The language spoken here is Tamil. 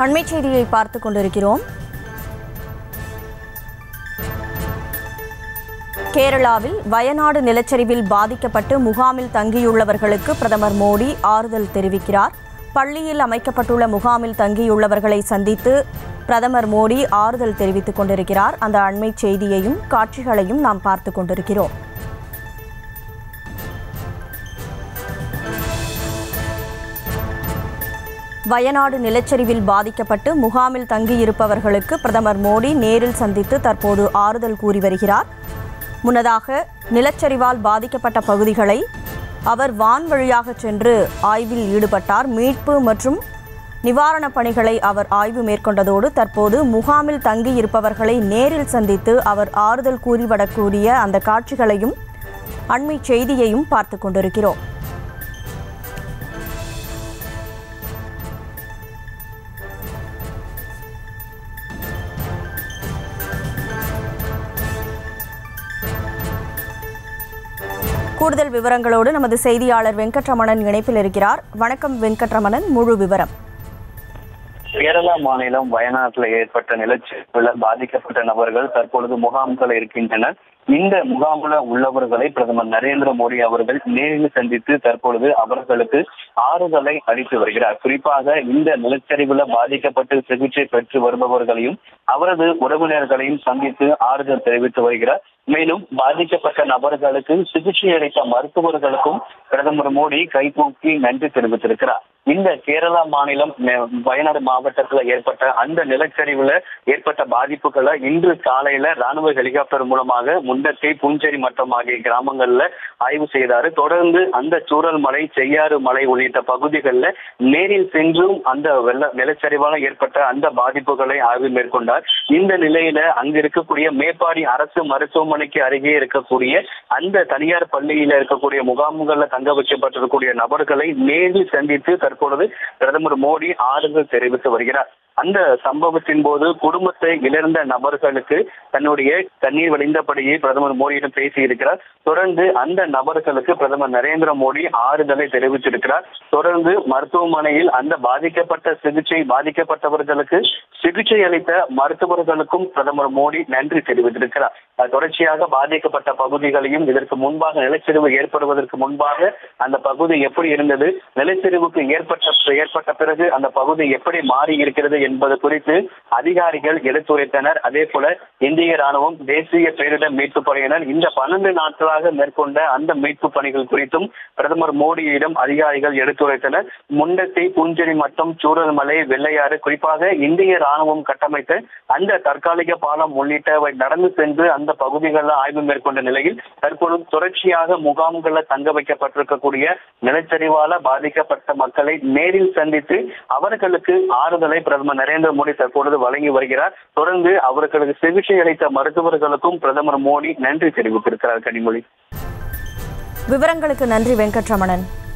அண்மைச் செய்தியை பார்த்துக் கொண்டிருக்கிறோம். கேரளாவில் வயநாடு நிலச்சரிவில் பாதிக்கப்பட்டு முகாமில் தங்கியுள்ளவர்களுக்கு பிரதமர் மோடி ஆறுதல் தெரிவிக்கிறார். பள்ளியில் அமைக்கப்பட்டுள்ள முகாமில் தங்கியுள்ளவர்களை சந்தித்து பிரதமர் மோடி ஆறுதல் தெரிவித்துக் கொண்டிருக்கிறார். அந்த அண்மைச் செய்தியையும் காட்சிகளையும் நாம் பார்த்துக் கொண்டிருக்கிறோம். வயநாடு நிலச்சரிவில் பாதிக்கப்பட்டு முகாமில் தங்கியிருப்பவர்களுக்கு பிரதமர் மோடி நேரில் சந்தித்து தற்போது ஆறுதல் கூறி வருகிறார். முன்னதாக நிலச்சரிவால் பாதிக்கப்பட்ட பகுதிகளை அவர் வான்வழியாக சென்று ஆய்வில் ஈடுபட்டார். மீட்பு மற்றும் நிவாரணப் பணிகளை அவர் ஆய்வு மேற்கொண்டதோடு தற்போது முகாமில் தங்கியிருப்பவர்களை நேரில் சந்தித்து அவர் ஆறுதல் கூறிவிடக்கூடிய அந்த காட்சிகளையும் அண்மைச் செய்தியையும் பார்த்துக் கொண்டிருக்கிறோம். கூடுதல் விவரங்களோடு நமது செய்தியாளர் வெங்கட்ரமணன் இணைப்பில் இருக்கிறார். வணக்கம் வெங்கட்ரமணன், முழு விவரம். கேரளா மாநிலம் வயநாட்டில் ஏற்பட்ட நிலச்சரிவில் பாதிக்கப்பட்ட நபர்கள் தற்பொழுது முகாம்கள் இருக்கின்றனர். இந்த முகாமில் உள்ளவர்களை பிரதமர் நரேந்திர மோடி அவர்கள் நேரில் சந்தித்து தற்பொழுது அவர்களுக்கு ஆறுதலை அளித்து வருகிறார். குறிப்பாக இந்த நிலச்சரிவில் பாதிக்கப்பட்டு சிகிச்சை பெற்று வருபவர்களையும் அவரது உறவினர்களையும் சந்தித்து ஆறுதல் தெரிவித்து வருகிறார். மேலும் பாதிக்கப்பட்ட நபர்களுக்கு சிகிச்சை அளித்த மருத்துவர்களுக்கும் பிரதமர் மோடி கைகூப்பி நன்றி தெரிவித்திருக்கிறார். இந்த கேரளா மாநிலம் வயநாடு மாவட்டத்தில் ஏற்பட்ட அந்த நிலச்சரிவுல ஏற்பட்ட பாதிப்புகளை இன்று காலையில ராணுவ ஹெலிகாப்டர் மூலமாக முண்டக்கை, புஞ்சேரி மட்டம் ஆகிய கிராமங்கள்ல ஆய்வு செய்தாரு. தொடர்ந்து அந்த சூரல் மலை, செய்யாறு மலை உள்ளிட்ட பகுதிகளில் நேரில் சென்றும் அந்த நிலச்சரிவால ஏற்பட்ட அந்த பாதிப்புகளை ஆய்வு மேற்கொண்டார். இந்த நிலையில அங்கு இருக்கக்கூடிய மேப்பாடி அரசு மருத்துவமனைக்கு அருகே இருக்கக்கூடிய அந்த தனியார் பள்ளியில இருக்கக்கூடிய முகாம்கள்ல தங்க வைக்கப்பட்டிருக்கக்கூடிய நபர்களை நேரில் சந்தித்து தற்பொழுது பிரதமர் மோடி ஆறுதல் தெரிவித்து வருகிறார். அந்த சம்பவத்தின் போது குடும்பத்தை இழந்த நபர்களுக்கு தன்னுடைய கண்ணீர் வழிந்தபடியே பிரதமர் மோடியிடம் பேசியிருக்கிறார். தொடர்ந்து அந்த நபர்களுக்கு பிரதமர் நரேந்திர மோடி ஆறுதலை தெரிவித்திருக்கிறார். தொடர்ந்து மருத்துவமனையில் அந்த பாதிக்கப்பட்டவர்களுக்கு சிகிச்சை அளித்த மருத்துவர்களுக்கும் பிரதமர் மோடி நன்றி தெரிவித்திருக்கிறார். தொடர்ச்சியாக பாதிக்கப்பட்ட பகுதிகளையும் இதற்கு முன்பாக நிலச்சரிவு ஏற்படுவதற்கு முன்பாக அந்த பகுதி எப்படி இருந்தது, நிலச்சரிவுக்கு ஏற்பட்ட பிறகு அந்த பகுதி எப்படி மாறி இருக்கிறது என்பது குறித்து அதிகாரிகள் எடுத்துரைத்தனர். அதே போல இந்திய ராணுவம், தேசிய பேரிடர் மீட்பு படையினர் இந்த 12 நாட்களாக மேற்கொண்ட அந்த மீட்பு பணிகள் குறித்தும் பிரதமர் மோடியிடம் அதிகாரிகள் எடுத்துரைத்தனர். முண்டக்கை, புஞ்சேரி மட்டம், சூரல் மலை, வெள்ளையாறு, குறிப்பாக இந்திய ராணுவம் கட்டமைத்த அந்த தற்காலிக பாலம் உள்ளிட்டவை நடந்து சென்று அந்த பகுதிகளில் ஆய்வு மேற்கொண்ட நிலையில் தற்பொழுது தொடர்ச்சியாக முகாம்களில் தங்க வைக்கப்பட்டிருக்கக்கூடிய நிலச்சரிவால பாதிக்கப்பட்ட மக்களை நேரில் சந்தித்து அவர்களுக்கு ஆறுதலை பிரதமர் நரேந்திர மோடி தற்பொழுது வழங்கி வருகிறார். தொடர்ந்து அவர்களுக்கு சிகிச்சை அளித்த மருத்துவர்களுக்கும் பிரதமர் மோடி நன்றி தெரிவித்திருக்கிறார். கனிமொழி, விவரங்களுக்கு நன்றி வெங்கட்ரமணன்.